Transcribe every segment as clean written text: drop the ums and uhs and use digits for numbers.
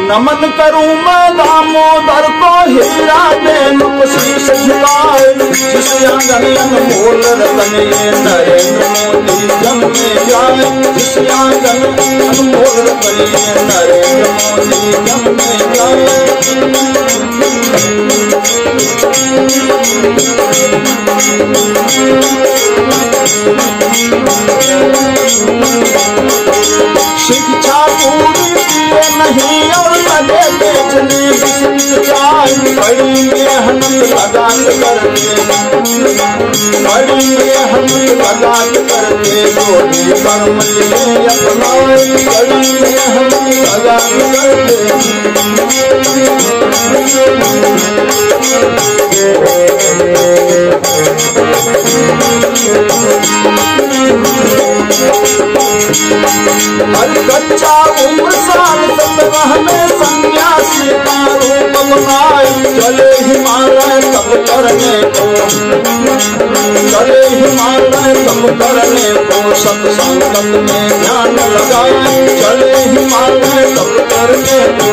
नमन करूं मैं दामोदर को हीरा दे मुख शीश झुकाए जिस आंगन अनमोल रतन ये नरेंद्र मोदी जम में जाए जिस आंगन अनमोल रतन ये नरेंद्र मोदी जम में जाए शिक्षा पूरी किए नहीं और लगे बेचने चाय बड़ी मेहनत लगात करके बड़ी मेहनत लगात करके जोड़ी कर्म लिए अपनाए बड़ी मेहनत लगात करके हर कच्चा उम्र साल 17 में सन्यासी का रूप बनाए चले हिमालय तप करने को चले हिमालय तप करने को सत्संगत में ध्यान लगाए चले हिमालय तप करने को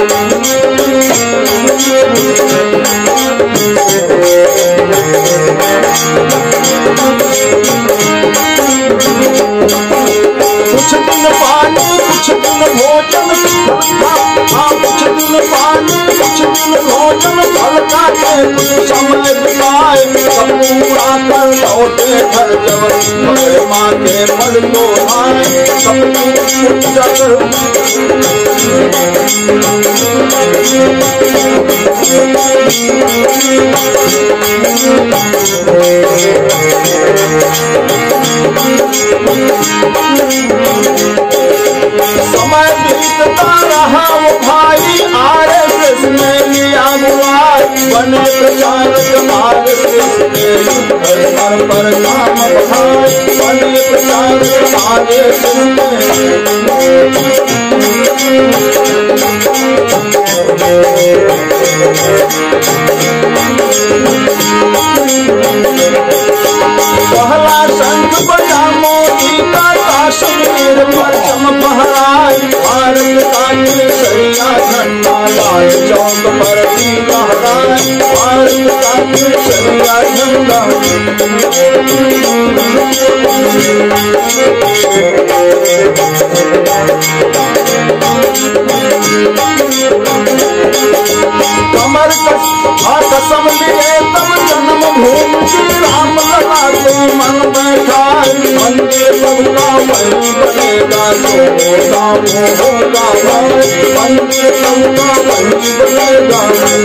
कुछ दिन पानी कुछ दिन भोजन कुछ दिन पानी कुछ दिन भोजन फल काटे कुछ समय बिताए सब पूरा कर लौटे घर जब मगर माँ के पद को आए सब कुछ जाकर समय बीतता रहा वो भाई RSS में लिया बुआई बने प्रचारक RSS के घर पर काम बढ़ाए बने प्रचारक RSS पहला संत बजा मोदी का कश्मीर पर चमकहराए भारत का केसरिया झंडा लाल चौक पर भी लहराए भारत का केसरिया झंडा कमर कसम लिए तब जन्म भूमि राम लला को मन बैठाए मंदिर सबका वही बनेगा जो होगा वो होगा भाई मंदिर सबका वही बनेगा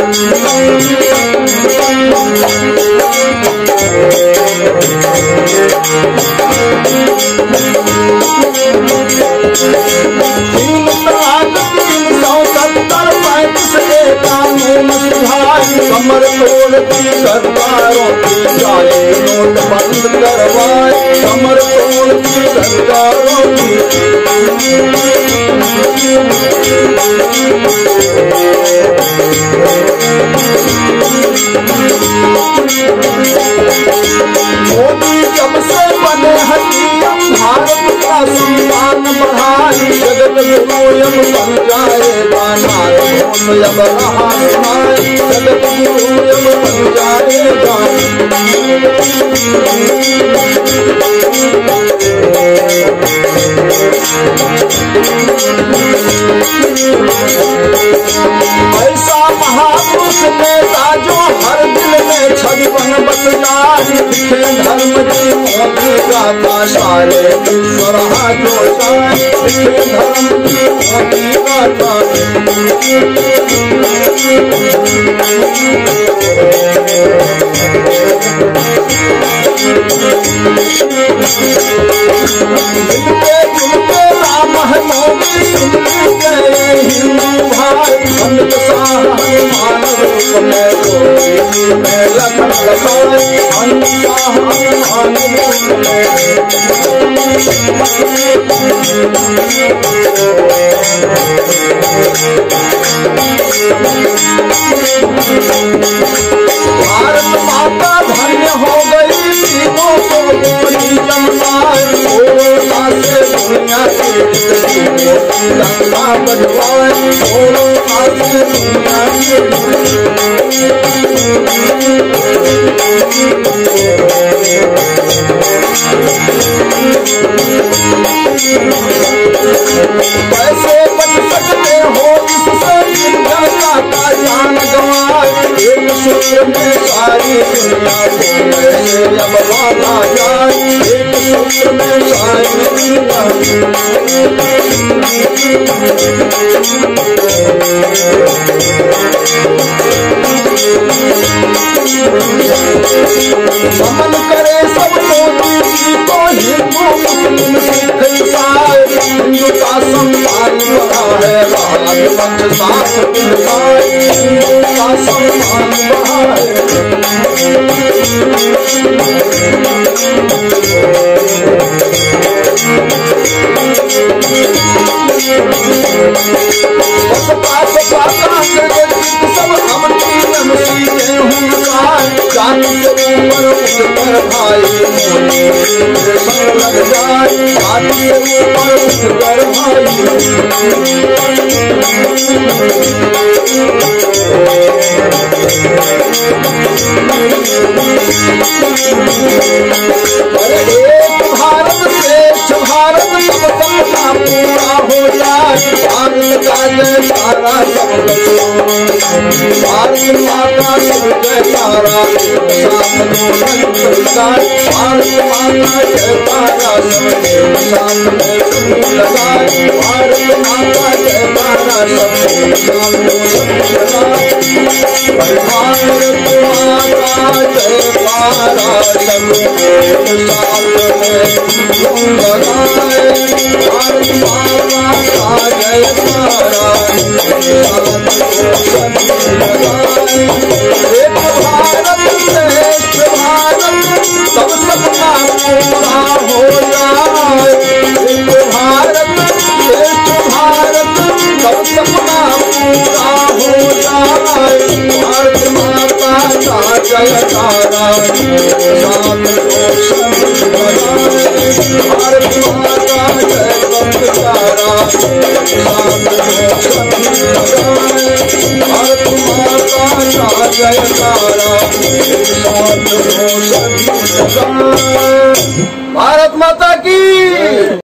तीन तलाक 370 कानून सुधार कमर तोड़ की सरकारों की जाए नोट बंद करवाए कमर तोड़ की सरकारों की मोदी जब से बने हकीम भारत का सम्मान बढ़ाए जगत गुरुयम बन जाएगा नाम अब रहा सुनाए जगत गुरुयम बन जाएगा ऐसा महापुरुष नेता जो हर दिल में छवि बस जाए दिखे धर्म की मोदी गाथा सारे ईश्वर हाथों जाए दिखे धर्म की मोदी गाथा राम है मोदी हिंदू भाई अमित शाह हनुमान रूप में जोड़ी में लखन लगाए अमित शाह हनुमान रूप में भारत माता धन्य हो गई तीनों को गोरी जमुना से दुनिया दुनिया के गंगा बजवाए छोड़ो आगे दुनिया के कैसे बच सकते हो इससे दुनिया का जान गंवाए एक सूत्र में सारी दुनिया को कैसे अब बांधा जाए एक सूत्र में सारी दुनिया समन करे सब को हिंदू मुस्लिम सिख ईसाई हिंदू का सम्मान बढ़ा है राजवंश साथ मिलवाए हिंदू का सम्मान बढ़ा है सब हम तीन सीखे हुनका जाति से ऊपर उठकर भाई संग लग जाए जाति से ऊपर उठकर भाई अरे एक भारत श्रेष्ठ भारत सब सपना पूरा हो जाए भारत का जयकारा सब भारत माता सब जयकारा साथ लगाए भारत माता जयकारा सब साथ में लगाए भारत माता जयकारा सब साथ में लगाए भारत माता जयकारा सब साथ में लगाए भारत माता का जयकारा एक भारत श्रेष्ठ भारत सब सपना पूरा हो जाए एक भारत श्रेष्ठ भारत सब सपना पूरा हो जाए भारत माता का जयकारा शान रोशन बनाए भारत माता जय बंदकारा शान रोशन बनाए भारत माता का जयकारा शान रोशन बनाए भारत माता की